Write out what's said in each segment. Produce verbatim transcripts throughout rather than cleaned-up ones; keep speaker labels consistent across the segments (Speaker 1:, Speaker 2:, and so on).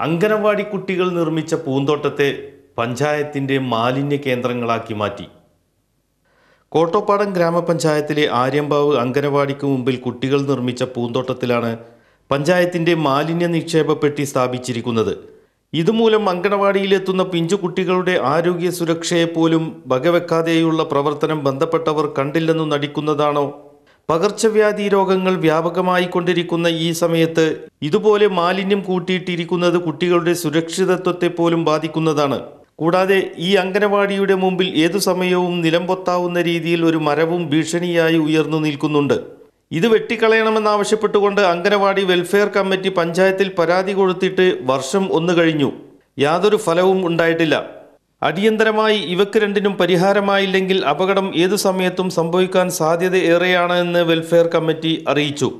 Speaker 1: അംഗനവാടി കുട്ടികൾ നിർമ്മിച്ച പൂന്തോട്ടത്തെ പഞ്ചായത്തിൻ്റെ മാലിന്യ കേന്ദ്രങ്ങളാക്കി മാറ്റി. കോട്ടോപ്പാടം ഗ്രാമപഞ്ചായത്തിലെ ആര്യമ്പാവ് അംഗനവാടിക്ക് മുമ്പിൽ കുട്ടികൾ നിർമ്മിച്ച പൂന്തോട്ടത്തിലാണ് പഞ്ചായത്തിൻ്റെ മാലിന്യ നിക്ഷേപ പെട്ടി സ്ഥാപിച്ചിരിക്കുന്നത്. ഇതുമൂലം അംഗനവാടിയിലെത്തുന്ന പിഞ്ചു കുട്ടികളുടെ ആരോഗ്യ സുരക്ഷയെപ്പോലും വകവെക്കാതെയുള്ള പ്രവർത്തനം ബന്ധപ്പെട്ടവർ കണ്ടില്ലെന്നു നടിക്കുന്നതാണോ? പകർച്ചവ്യാധി രോഗങ്ങൾ വ്യാപകമായി കൊണ്ടിരിക്കുന്ന ഈ സമയത്ത് ഇതുപോലെ മാലിന്യം കൂട്ടിയിട്ടിരിക്കുന്നത് കുട്ടികളുടെ സുരക്ഷിതത്വത്തെ പോലും ബാധിക്കുന്നതാണ്. കൂടാതെ ഈ അംഗനവാടിയുടെ മുമ്പിൽ ഏതു സമയവും നിലംപൊത്താവുന്ന രീതിയിൽ ഒരു മരവും ഭീഷണിയായി ഉയർന്നു നിൽക്കുന്നുണ്ട്. ഇത് വെട്ടിക്കളയണമെന്നാവശ്യപ്പെട്ടുകൊണ്ട് അംഗനവാടി വെൽഫെയർ കമ്മിറ്റി പഞ്ചായത്തിൽ പരാതി കൊടുത്തിട്ട് വർഷം ഒന്ന് കഴിഞ്ഞു. യാതൊരു ഫലവും ഉണ്ടായിട്ടില്ല. അടിയന്തരമായി ഇവക്ക് രണ്ടിനും പരിഹാരമായില്ലെങ്കിൽ അപകടം ഏതു സമയത്തും സംഭവിക്കാൻ സാധ്യത ഏറെയാണ് എന്ന് വെൽഫെയർ കമ്മിറ്റി അറിയിച്ചു.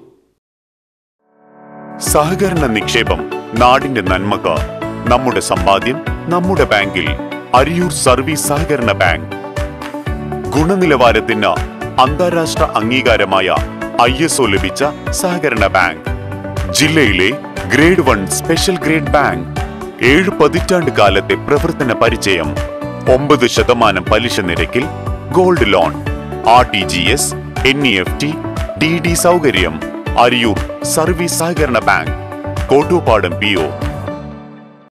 Speaker 2: സഹകരണ നിക്ഷേപം നാടിന്റെ നന്മക്ക്. നമ്മുടെ സമ്പാദ്യം നമ്മുടെ ബാങ്കിൽ. അരിയൂർ സർവീസ് സഹകരണ ബാങ്ക്. ഗുണനിലവാരത്തിന് അന്താരാഷ്ട്ര അംഗീകാരമായ ഐ എസ് ഒ ലഭിച്ച സഹകരണ ബാങ്ക്. ജില്ലയിലെ grade one special grade bank. ഏഴ് പതിറ്റാണ്ട് കാലത്തെ പ്രവർത്തന പരിചയം. ഒമ്പത് ശതമാനം പലിശ നിരക്കിൽ gold loan, R T G S, N E F T, D D സൗകര്യം. അരിയൂർ സർവീസ് സഹകരണ ബാങ്ക്, കോട്ടോപ്പാടം പി ഒ.